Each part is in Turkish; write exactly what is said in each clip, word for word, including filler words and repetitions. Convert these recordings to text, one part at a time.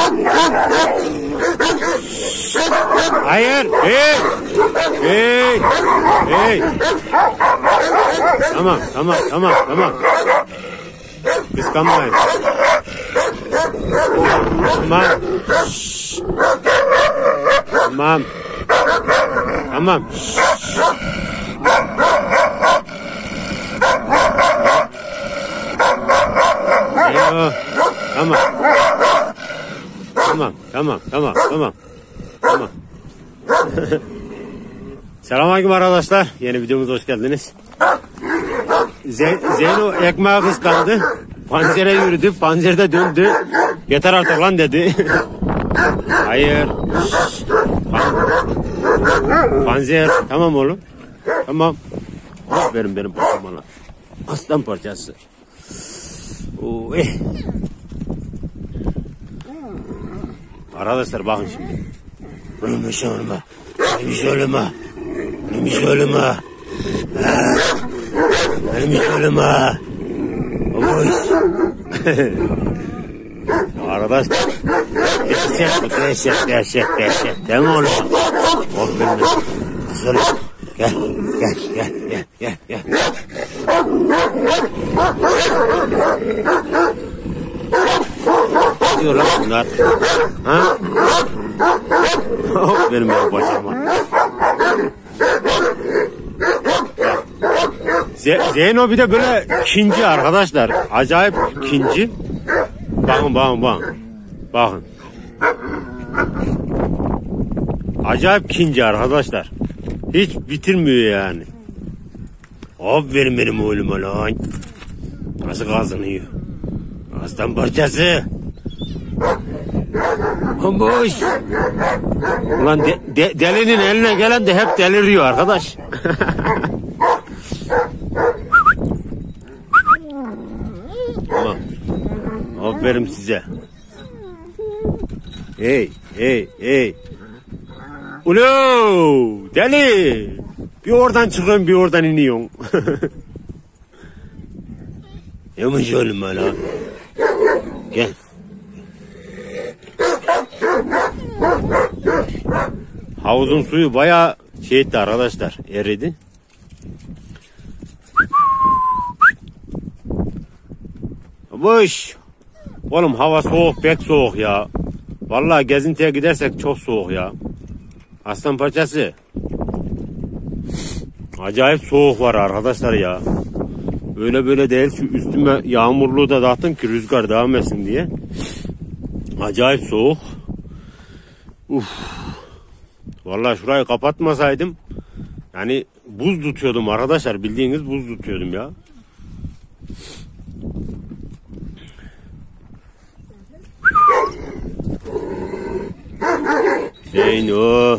Hayır. Hey. Hey. Hey. Tamam, tamam, tamam, tamam. Kıskanmayın. Tamam. Tamam. Tamam. Eyvah. Tamam. Tamam, tamam, tamam, tamam. Tamam. Selamünaleyküm arkadaşlar. Yeni videomuza hoş geldiniz. Ze Zeyno ekmeği kıskandı. Panzere yürüdü. Panzerde döndü. Yeter artık lan dedi. Hayır. Panzer. Tamam oğlum. Tamam. Aferin benim paşam lan. Aslan parçası. Oo, eh. Arkadaşlar bakın şimdi. Ölmüş ölme. Ölmüş ölme. Ölmüş ölme. Ölmüş ölme. Oy. Arkadaşlar. Dehşet bu dehşet dehşet dehşet. Değil mi oğlum? Aferin. Söyle. Gel gel gel gel gel gel. Ne diyor lan bunlar? Ha? Benim benim başıma. Zeyno bir de böyle kinci arkadaşlar. Acayip kinci. Bakın bakın bakın. Bakın. Acayip kinci arkadaşlar. Hiç bitirmiyor yani. Aferin benim oğluma lan. Nasıl kazanıyor? Aslan parçası. Bomboş. Ulan de, de, delinin eline gelen de hep deliriyor arkadaş. Tamam. Aferin size. Hey hey hey. Ulo deli. Bir oradan çıkıyorsun bir oradan iniyorsun. Yavaş oğlum lan. Gel. Havuzun suyu bayağı şey etti arkadaşlar. Eridi. Boş. Oğlum hava soğuk, pek soğuk ya. Vallahi gezintiye gidersek çok soğuk ya. Aslan parçası. Acayip soğuk var arkadaşlar ya. Öyle böyle değil. Şu üstüme yağmurluğu da dağıttım ki rüzgar devam etsin diye. Acayip soğuk. Uf. Vallahi şurayı kapatmasaydım yani buz tutuyordum arkadaşlar. Bildiğiniz buz tutuyordum ya. Zeyno.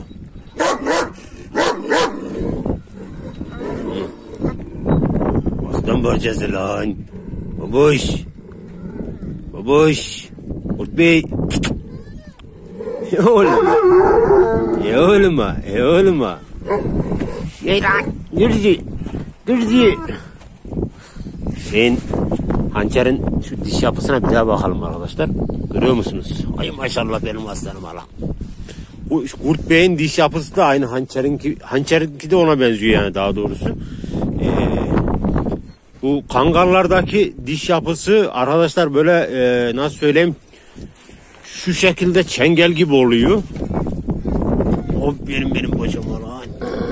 Aslan parçası lan. Babuş. Babuş. Kurt Bey. Oğlum. E oğluma. E oğluma. Ey lan. Dürzi. Dürzi. Sen hançerin şu diş yapısına bir daha bakalım arkadaşlar. Görüyor musunuz? Ay maşallah benim aslanım alam. Kurt Bey'in diş yapısı da aynı hançerinki, hançerinki de ona benziyor yani daha doğrusu. Ee, bu kangallardaki diş yapısı arkadaşlar böyle e, nasıl söyleyeyim şu şekilde çengel gibi oluyor. O benim benim kocam lan.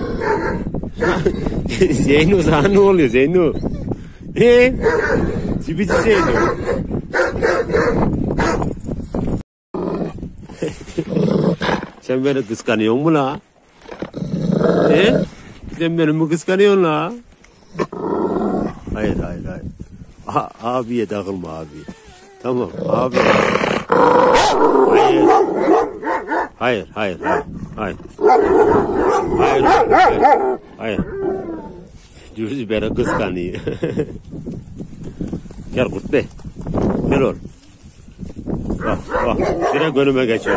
Zeyno sana ne oluyor Zeyno? Eee? Zibici Zeyno. Sen beni kıskanıyor mu la? He? Sen beni mi kıskanıyorsun la? Hayır hayır hayır. A abiye takılma abiye. Tamam abi. Hayır. Hayır hayır hayır. Hayır. Hayır. Hayır. Hayır. Düz beni kıskanıyor. Gel Kurt Bey. Gel oğlum. Bak bak. Direkt önüme geçiyor.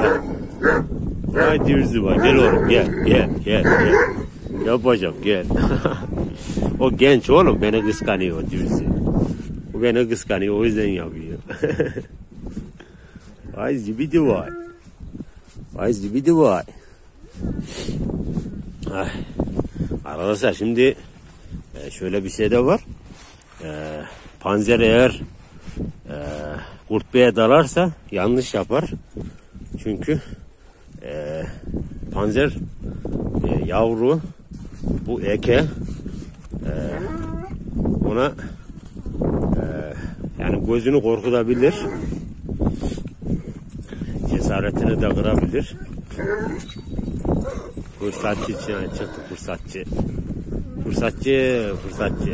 Ay dürzü var. Gel oğlum gel gel gel gel. Yapacağım gel. O genç oğlum beni kıskanıyor dürzü. O beni kıskanıyor o yüzden yapıyor. Vay zibidi vay. Vay zibidi vay. Ay. Arkadaşlar şimdi şöyle bir şey de var. Ee, panzer eğer e, kurt beye dalarsa yanlış yapar. Çünkü e, panzer e, yavru bu eke e, ona e, yani gözünü korkutabilir. Cesaretini de kırabilir. Fırsatçı çıktı fırsatçı. Fırsatçı, fırsatçı.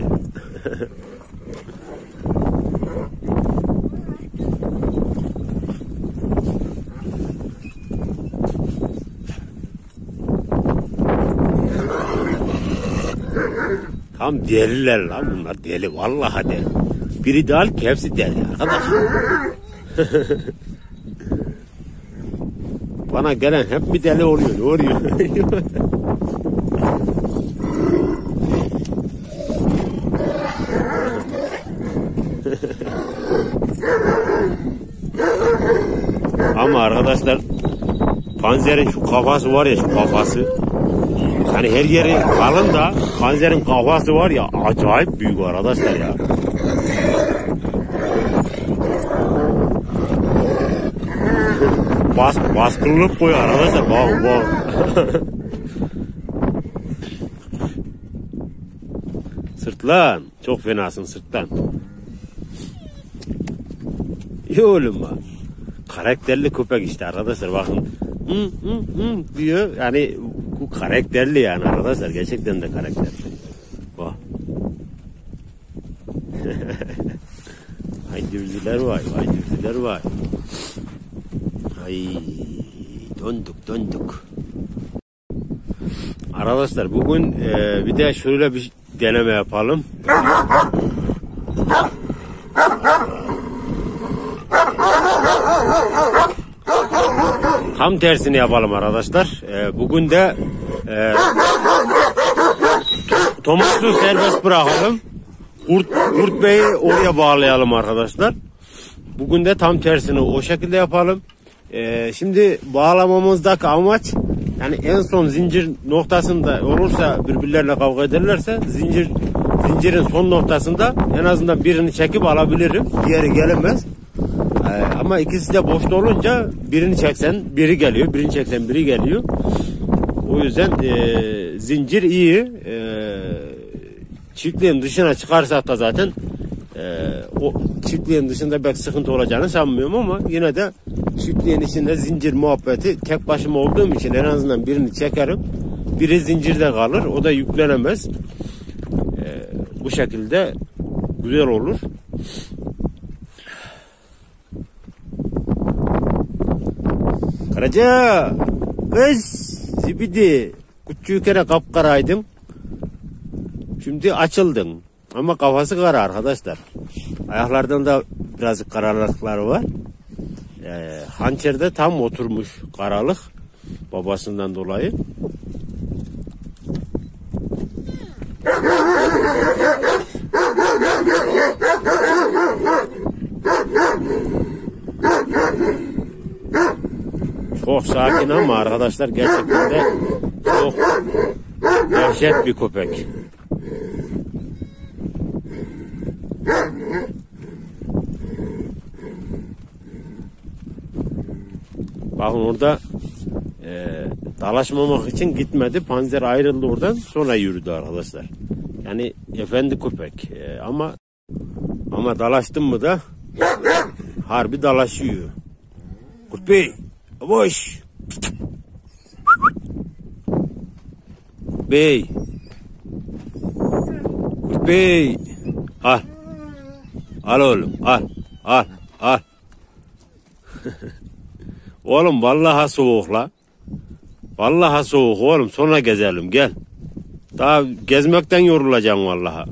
Tam deliler lan bunlar, deli, vallahi deli. Biri de al ki hepsi deli arkadaş. Bana gelen hep mi deli oluyor, ne oluyor? Ama arkadaşlar panzerin şu kafası var ya, şu kafası. Hani her yeri kalın da panzerin kafası var ya, acayip büyük arkadaşlar ya. Bas, baskınlık koyuyor arkadaşlar. Bak bak. Sırtlan. Çok fenasın sırtlan. İyi oğlum bak. Karakterli köpek işte arkadaşlar, bakın. Hı hı hı diyor. Yani bu karakterli yani arkadaşlar. Gerçekten de karakterli. Bak. Vay divziler var. Vay divziler var. Ay döndük döndük. Arkadaşlar bugün e, bir de şöyle bir deneme yapalım. Tam tersini yapalım arkadaşlar. E, bugün de e, Thomas'u serbest bırakalım. Kurt, Kurt Bey'i oraya bağlayalım arkadaşlar. Bugün de tam tersini o şekilde yapalım. Ee, şimdi bağlamamızdaki amaç, yani en son zincir noktasında olursa birbirlerine kavga ederlerse zincir zincirin son noktasında en azından birini çekip alabilirim. Diğeri gelemez. Ee, ama ikisi de boşta olunca birini çeksen biri geliyor, birini çeksen biri geliyor. O yüzden e, zincir iyi. E, çiftliğin dışına çıkarsak da zaten e, o çiftliğin dışında belki sıkıntı olacağını sanmıyorum, ama yine de çiftliğin içinde zincir muhabbeti, tek başıma olduğum için en azından birini çekerim. Biri zincirde kalır, o da yüklenemez. Ee, bu şekilde güzel olur. Karaca kız zibidi, küçükken kapkaraydım, şimdi açıldın ama kafası kara arkadaşlar. Ayaklardan da biraz karalıkları var. Ee, hançerde tam oturmuş karalık babasından dolayı. Çok sakin ama arkadaşlar gerçekten de çok dehşet bir köpek. Bakın orada e, dalaşmamak için gitmedi. Panzer ayrıldı oradan, sonra yürüdü arkadaşlar. Yani efendi köpek e, ama ama dalaştın mı da harbi dalaşıyor. Kurt Bey, boş. Bey. Kurt Bey. Al. Al oğlum, al. Al, al. Oğlum vallahi soğuk la. Vallahi soğuk oğlum, sonra gezelim gel. Daha gezmekten yorulacaksın vallahi.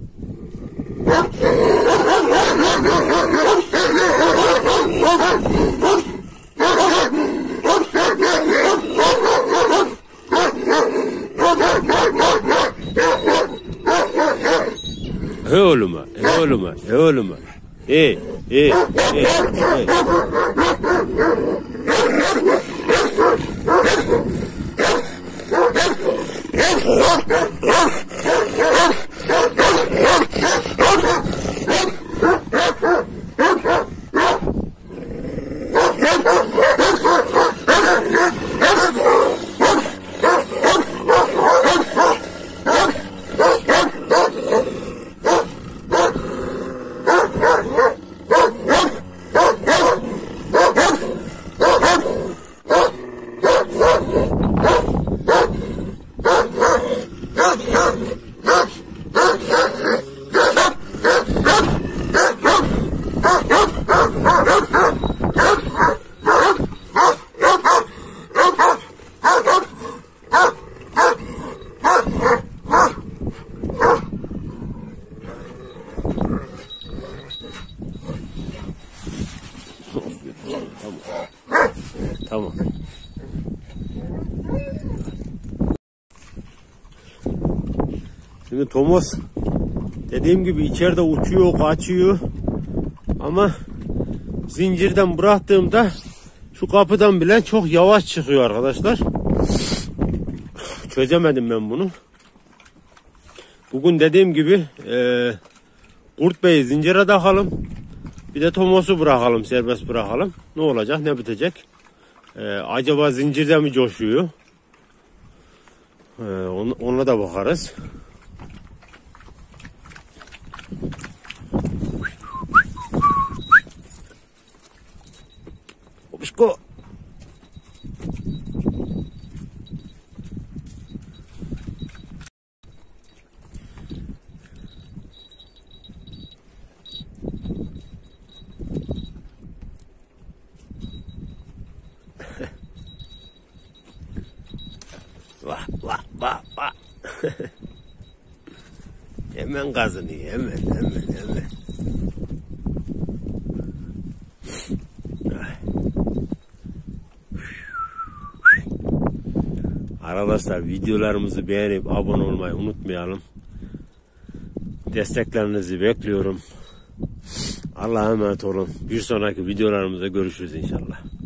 He oğluma, he oğluma, he oğluma. Hey, hey, hey, hey. Tamam. Şimdi Tomos dediğim gibi içeride uçuyor, kaçıyor. Ama zincirden bıraktığımda şu kapıdan bile çok yavaş çıkıyor arkadaşlar. Çözemedim ben bunu. Bugün dediğim gibi e, Kurt Bey'i zincire takalım. Bir de Tomos'u bırakalım, serbest bırakalım. Ne olacak, ne bitecek? Ee, acaba zincirde mi coşuyor? Ee, ona, ona da bakarız. Hopuşko. Vah vah vah vah. Hemen kazanıyor, hemen hemen hemen. Arkadaşlar videolarımızı beğenip abone olmayı unutmayalım. Desteklerinizi bekliyorum. Allah'a emanet olun. Bir sonraki videolarımızda görüşürüz inşallah.